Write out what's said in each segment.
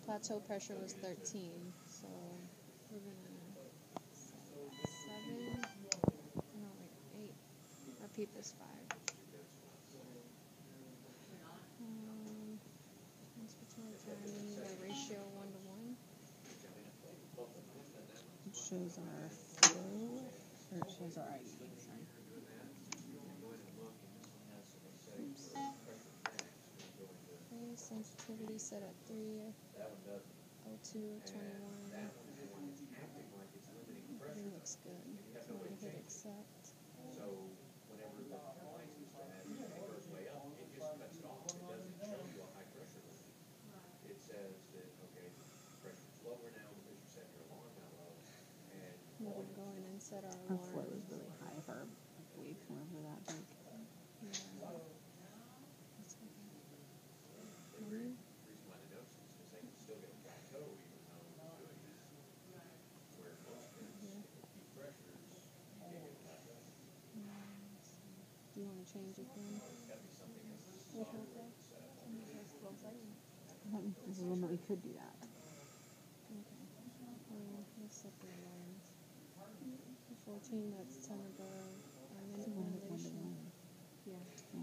plateau pressure was 13, so we're gonna set 7, no wait, 8, repeat this 5. Respiratory timing, the ratio 1 to 1. It shows our flow, or it shows our ID, sorry. Oops. Okay, sensitivity set at 3, O2 21. Everything looks good. So I'm going to hit accept. We're going to go in and set our Our alarm. flow is really high for our wave whenever that big. Yeah. Let's go back. Morning. Do you want to change it then? Which one's that? That's close item. This is one that we could do that. Okay. Well, let's set the alarms. 14, that's 10 above. Our minute One to ventilation. one. Yeah.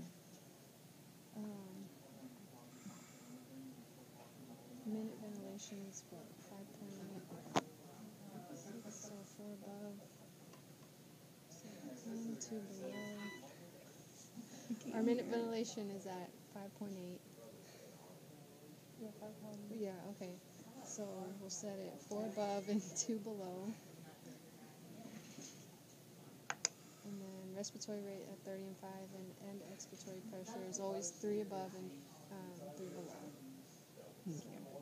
Minute ventilation is what? 5.8. 6, so 4 above. 7, 2 below. Our minute ventilation is at 5.8. Yeah, 5.1. Yeah, okay. So we'll set it 4 above and 2 below. And then respiratory rate at 30 and 5, and expiratory pressure is always 3 above and 3 below. Thank you.